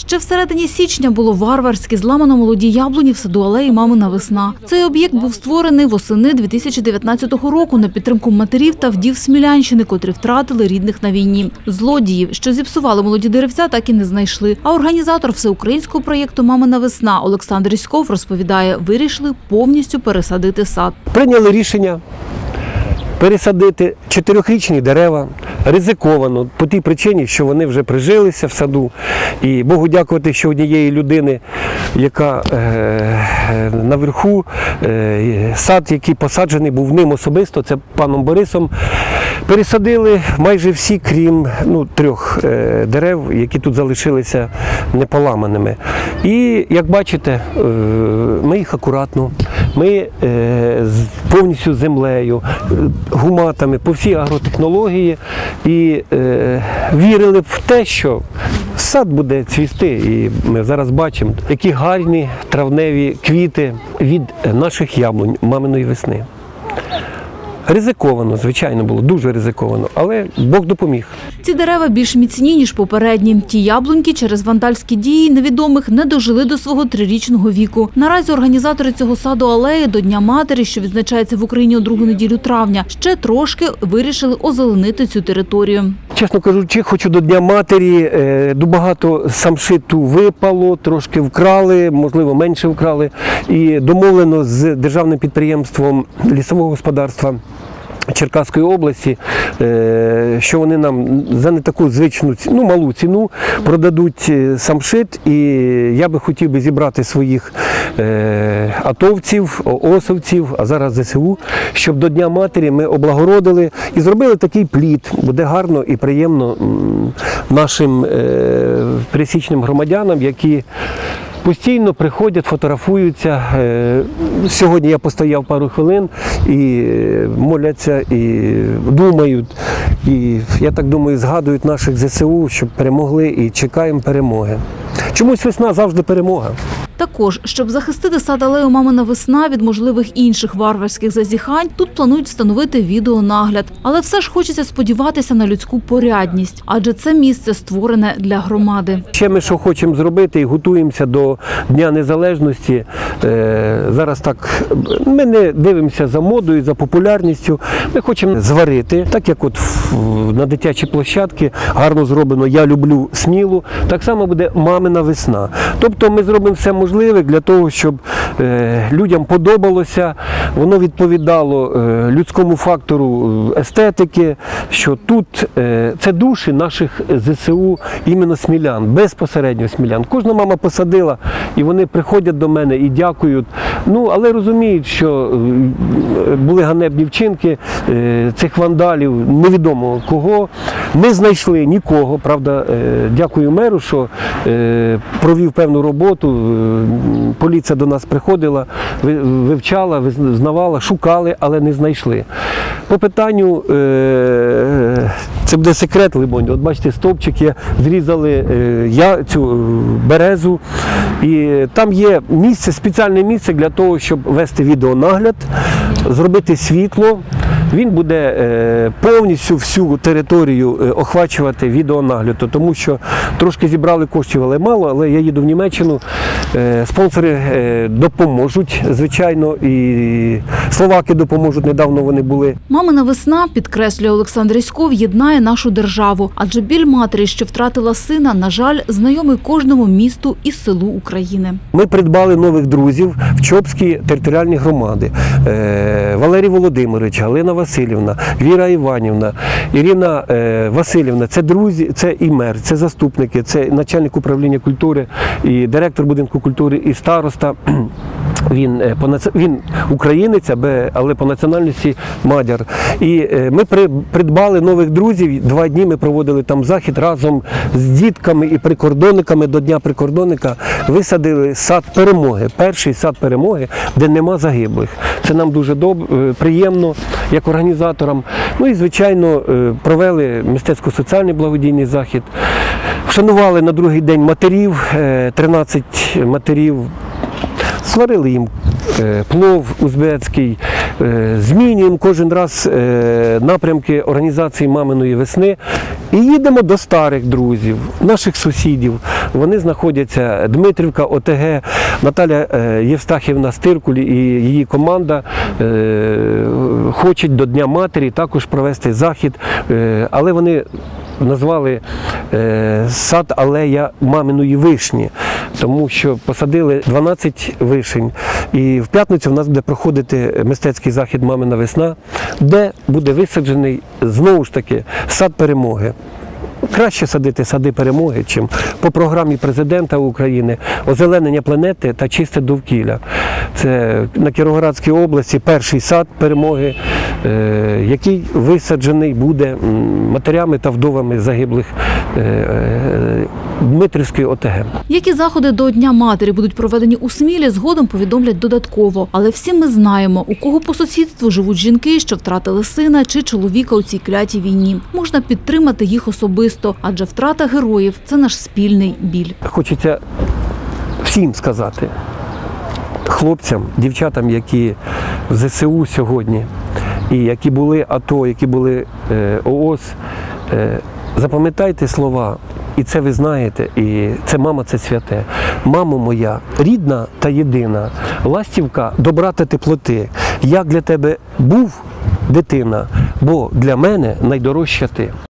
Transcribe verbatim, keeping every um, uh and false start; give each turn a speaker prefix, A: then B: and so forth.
A: Ще всередині січня було варварськи зламано молоді яблуні в саду алеї «Мамина весна». Цей об'єкт був створений восени дві тисячі дев'ятнадцятого року на підтримку матерів та вдів Смілянщини, котрі втратили рідних на війні. Злодіїв, що зіпсували молоді деревця, так і не знайшли. А організатор всеукраїнського проєкту «Мамина весна» Олександр Ріськов розповідає, вирішили повністю пересадити сад.
B: Прийняли рішення пересадити чотирьохрічні дерева, ризиковано, по тій причині, що вони вже прижилися в саду. І Богу дякувати, що однієї людини, яка е, наверху, е, сад, який посаджений був ним особисто, це паном Борисом, пересадили майже всі, крім ну, трьох е, дерев, які тут залишилися неполаманими. І, як бачите, е, ми їх акуратно, ми е, повністю землею, гуматами, по всій агротехнології і е, вірили в те, що сад буде цвісти. І ми зараз бачимо, які гарні травневі квіти від наших яблунь «Маминої весни». Ризиковано, звичайно, було, дуже ризиковано, але Бог допоміг.
A: Ці дерева більш міцні, ніж попередні. Ті яблуньки через вандальські дії невідомих не дожили до свого трирічного віку. Наразі організатори цього саду алеї до Дня матері, що відзначається в Україні у другу неділю травня, ще трошки вирішили озеленити цю територію.
B: Чесно кажучи, хочу до Дня матері, до багато самшиту випало, трошки вкрали, можливо, менше вкрали. І домовлено з державним підприємством лісового господарства Черкаської області, що вони нам за не таку звичну, ну, малу ціну продадуть самшит, і я би хотів би зібрати своїх атовців, осовців, а зараз зе се у, щоб до Дня матері ми облагородили і зробили такий плід. Буде гарно і приємно нашим пересічним громадянам, які постійно приходять, фотографуються. Сьогодні я постояв пару хвилин і моляться, і думають. І, я так думаю, згадують наших зе се у, щоб перемогли, і чекаємо перемоги. Чомусь весна завжди перемога.
A: Також, щоб захистити сад алею «Мамина весна» від можливих інших варварських зазіхань, тут планують встановити відеонагляд. Але все ж хочеться сподіватися на людську порядність, адже це місце створене для громади.
B: Ще ми що хочемо зробити і готуємося до Дня Незалежності. Зараз так, ми не дивимося за модою, за популярністю. Ми хочемо зварити, так як от на дитячій площадці гарно зроблено «Я люблю Смілу», так само буде «Мамина весна». Тобто ми зробимо все можливе для того, щоб е, людям подобалося, воно відповідало е, людському фактору естетики, що тут е, це душі наших зе се у, іменно смілян, безпосередньо смілян. Кожна мама посадила, і вони приходять до мене і дякують. Ну, але розуміють, що е, були ганебні вчинки е, цих вандалів, невідомо кого. Не знайшли нікого, правда, е, дякую меру, що е, провів певну роботу. Поліція до нас приходила, вивчала, визнавала, шукали, але не знайшли. По питанню, це буде секрет, либонь, от бачите, стовпчики, зрізали я цю березу, і там є місце, спеціальне місце для того, щоб вести відеонагляд, зробити світло. Він буде повністю всю територію охвачувати відеонагляду, тому що трошки зібрали коштів, але мало, але я їду в Німеччину, спонсори допоможуть, звичайно, і словаки допоможуть, недавно вони були.
A: «Мамина весна», підкреслює Олександр Ріськов, єднає нашу державу, адже біль матері, що втратила сина, на жаль, знайомий кожному місту і селу України.
B: Ми придбали нових друзів в Чопській територіальній громаді. Валерій Володимирович, Галина Васильівна, Віра Іванівна, Ірина Васильівна. Це друзі, це і мер, це заступники, це начальник управління культури, і директор будинку культури, і староста. Він, він українець, але по національності мадяр. І ми придбали нових друзів, два дні ми проводили там захід разом з дітками і прикордонниками до Дня прикордонника. Висадили сад перемоги, перший сад перемоги, де нема загиблих. Це нам дуже добре, приємно, як організаторам. Ну і, звичайно, провели мистецько-соціальний благодійний захід. Вшанували на другий день матерів, тринадцять матерів. Сварили їм плов узбецький, е, змінюємо кожен раз е, напрямки організації «Маминої весни» і їдемо до старих друзів, наших сусідів. Вони знаходяться Дмитрівка, О Те Ге, Наталя е, Євстахівна Стиркуль і її команда е, хочуть до Дня матері також провести захід, е, але вони назвали е, сад алея маминої вишні, тому що посадили дванадцять вишень. І в п'ятницю в нас буде проходити мистецький захід «Мамина весна», де буде висаджений, знову ж таки, сад перемоги. Краще садити сади перемоги, чим по програмі президента України озеленення планети та чисте довкілля. Це на Кіровоградській області перший сад перемоги, е, який висаджений буде матерями та вдовами загиблих е, е, Дмитрівської О Те Ге.
A: Які заходи до Дня матері будуть проведені у Смілі, згодом повідомлять додатково. Але всі ми знаємо, у кого по сусідству живуть жінки, що втратили сина чи чоловіка у цій клятій війні. Можна підтримати їх особисто, адже втрата героїв – це наш спільний біль. Хочеться
B: всім сказати, хлопцям, дівчатам, які в Зе Се У сьогодні, і які були АТО, які були е, О О С, е, запам'ятайте слова, і це ви знаєте, і це мама, це святе. Мамо моя, рідна та єдина, ластівка добра та теплоти, як для тебе був дитина, бо для мене найдорожча ти.